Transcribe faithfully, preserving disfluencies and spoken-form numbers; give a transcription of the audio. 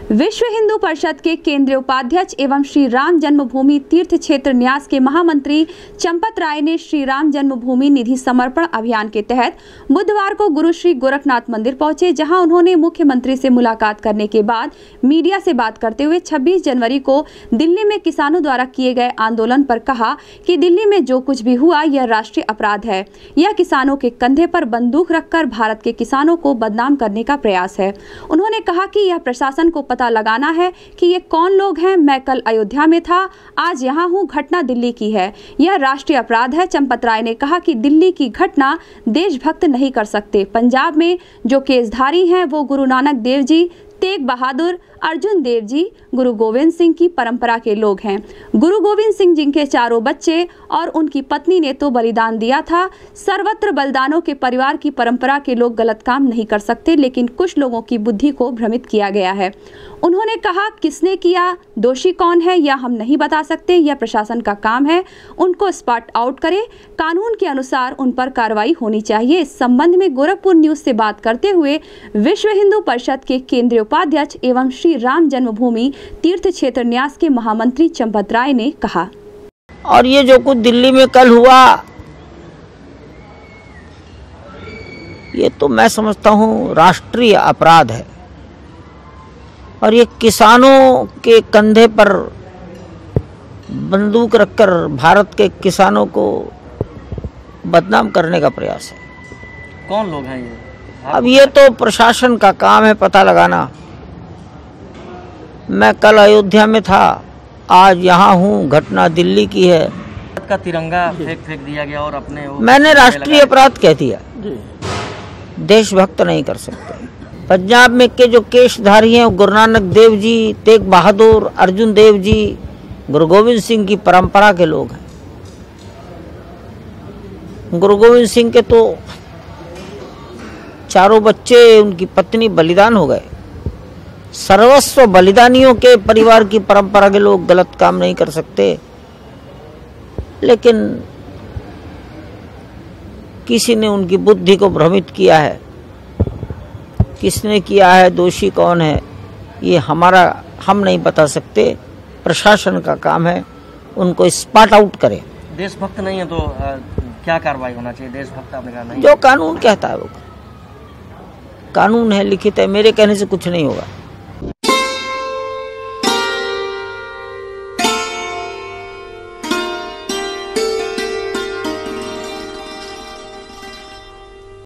विश्व हिंदू परिषद के केंद्रीय उपाध्यक्ष एवं श्री राम जन्मभूमि तीर्थ क्षेत्र न्यास के महामंत्री चंपत राय ने श्री राम जन्मभूमि निधि समर्पण अभियान के तहत बुधवार को गुरु श्री गोरखनाथ मंदिर पहुंचे, जहां उन्होंने मुख्यमंत्री से मुलाकात करने के बाद मीडिया से बात करते हुए छब्बीस जनवरी को दिल्ली में किसानों द्वारा किए गए आंदोलन पर कहा कि दिल्ली में जो कुछ भी हुआ यह राष्ट्रीय अपराध है। यह किसानों के कंधे पर बंदूक रखकर भारत के किसानों को बदनाम करने का प्रयास है। उन्होंने कहा कि यह प्रशासन को पता लगाना है कि ये कौन लोग हैं। मैं कल अयोध्या में था, आज यहाँ हूँ, घटना दिल्ली की है, यह राष्ट्रीय अपराध है। चंपत राय ने कहा कि दिल्ली की घटना देशभक्त नहीं कर सकते। पंजाब में जो केसधारी हैं वो गुरु नानक देव जी, तेग बहादुर, अर्जुन देव जी, गुरु गोविंद सिंह की परंपरा के लोग हैं। गुरु गोविंद सिंह जिनके चारों बच्चे और उनकी पत्नी ने तो बलिदान दिया था। सर्वत्र बलिदानों के परिवार की परंपरा के लोग गलत काम नहीं कर सकते, लेकिन कुछ लोगों की बुद्धि को भ्रमित किया गया है। उन्होंने कहा किसने किया, दोषी कौन है यह हम नहीं बता सकते, यह प्रशासन का काम है, उनको स्पॉट आउट करे, कानून के अनुसार उन पर कार्रवाई होनी चाहिए। इस संबंध में गोरखपुर न्यूज से बात करते हुए विश्व हिंदू परिषद के केंद्रीय उपाध्यक्ष एवं श्री राम जन्मभूमि तीर्थ क्षेत्र न्यास के महामंत्री चंपत राय ने कहा, और ये जो कुछ दिल्ली में कल हुआ ये तो मैं समझता हूँ राष्ट्रीय अपराध है, और ये किसानों के कंधे पर बंदूक रखकर भारत के किसानों को बदनाम करने का प्रयास है। कौन लोग हैं ये? अब ये तो प्रशासन का काम है पता लगाना। मैं कल अयोध्या में था, आज यहाँ हूँ, घटना दिल्ली की है। भारत का तिरंगा फेंक फेंक दिया गया और अपने वो मैंने राष्ट्रीय अपराध कह दिया, देशभक्त नहीं कर सकते। पंजाब में के जो केशधारी हैं गुरु नानक देव जी, तेग बहादुर, अर्जुन देव जी, गुरु गोविंद सिंह की परंपरा के लोग हैं। गुरु गोविंद सिंह के तो चारों बच्चे, उनकी पत्नी बलिदान हो गए। सर्वस्व बलिदानियों के परिवार की परंपरा के लोग गलत काम नहीं कर सकते, लेकिन किसी ने उनकी बुद्धि को भ्रमित किया है। किसने किया है, दोषी कौन है, ये हमारा हम नहीं बता सकते, प्रशासन का काम है, उनको स्पॉट आउट करें। देशभक्त नहीं है तो आ, क्या कार्रवाई होना चाहिए? देशभक्त आपने कहा नहीं, जो कानून कहता है वो कानून है, लिखित है, मेरे कहने से कुछ नहीं होगा।